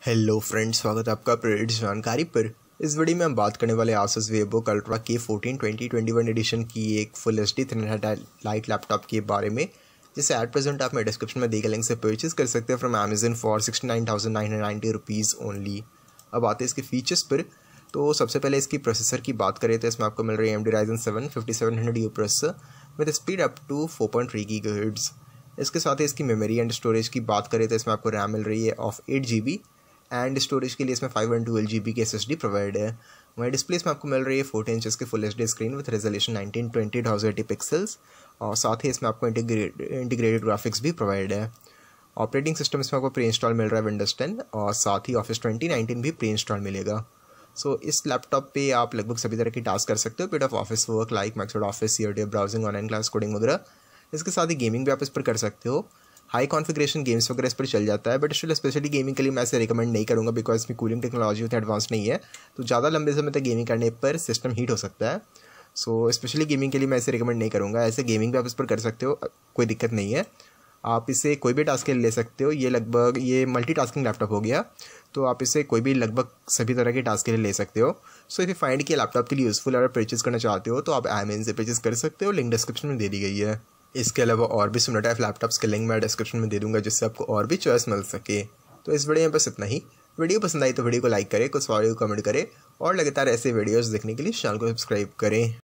Hello friends, स्वागत है आपका प्रेरित जानकारी पर। इस वीडियो में हम बात करने वाले Asus WebBook ultra K14 2021 edition की एक full HD thin light laptop के बारे में, जिसे एट प्रेजेंट आप मैं डिस्क्रिप्शन में दिए गए लिंक से परचेज कर सकते हैं from Amazon for 69,990 rupees only. अब आते हैं इसके फीचर्स पर। तो सबसे पहले इसकी प्रोसेसर की बात करें तो इसमें आपको मिल रही है AMD Ryzen 7 5700U processor with speed up to 4.3 GHz। इसके साथ ही इसकी मेमोरी एंड स्टोरेज की बात करें तो इसमें आपको रैम मिल रही है ऑफ 8 GB एंड स्टोरेज के लिए इसमें 512 GB की SSD प्रोवाइड है। वहीं डिस्प्ले इसमें आपको मिल रही है 14 इंचेस के full HD screen with resolution 1920 pixels, और साथ ही इसमें आपको इंटीग्रेटेड ग्राफिक्स भी प्रोवाइड है। ऑपरेटिंग सिस्टम इसमें आपको प्री इंस्टॉल मिल रहा है विंडोज 10, और साथ ही ऑफिस 2019 भी प्री इंस्टॉल मिलेगा। सो इस लैपटॉप पे आप लगभग सभी तरह की टास्क कर सकते हो, bit of office work like Microsoft office, browsing, online class, coding वगैरह। इसके साथ ही गेमिंग भी आप इस पर कर सकते हो। हाई कॉन्फ़िगरेशन गेम्स वगैरह इस पर चल जाता है, बट स्पेशली गेमिंग के लिए मैं इसे रिकमेंड नहीं करूँगा बिकॉज इसमें कूलिंग टेक्नोलॉजी उतनी एडवांस नहीं है, तो ज़्यादा लंबे समय तक गेमिंग करने पर सिस्टम हीट हो सकता है। सो स्पेशली गेमिंग के लिए मैं इसे रिकमेंड नहीं करूँगा। ऐसे गेमिंग भी आप इस पर कर सकते हो, कोई दिक्कत नहीं है। आप इसे कोई भी टास्क के लिए ले सकते हो। ये मल्टीटास्किंग लैपटॉप हो गया, तो आप इसे कोई भी लगभग सभी तरह के टास्क के लिए ले सकते हो। सो इफ़ यू फाइंड कि लैपटॉप के लिए यूज़फुल अगर परचेज करना चाहते हो तो आप अमेज़न से परचेज कर सकते हो, लिंक डिस्क्रिप्शन में दे दी गई है। इसके अलावा और भी सिमिलर टाइप लैपटॉप्स के लिंक मैं डिस्क्रिप्शन में दे दूंगा, जिससे आपको और भी चॉइस मिल सके। तो इस वीडियो में बस इतना ही। वीडियो पसंद आई तो वीडियो को लाइक करें, कुछ सवाल कमेंट करें, और लगातार ऐसे वीडियोस देखने के लिए चैनल को सब्सक्राइब करें।